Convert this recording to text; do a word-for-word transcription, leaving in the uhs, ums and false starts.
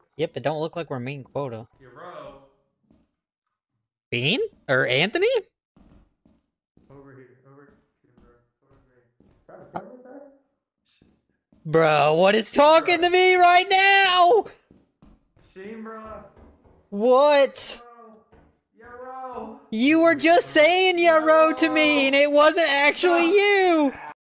Yep, it don't look like we're meeting quota. Your row. Bean? Or Anthony? Over here. Over here, bro. Over here. Got a camera there? Bro, what is talking to me right now? Sheen, bro. What? Yarrow. You were just saying Yarrow to me, and it wasn't actually you!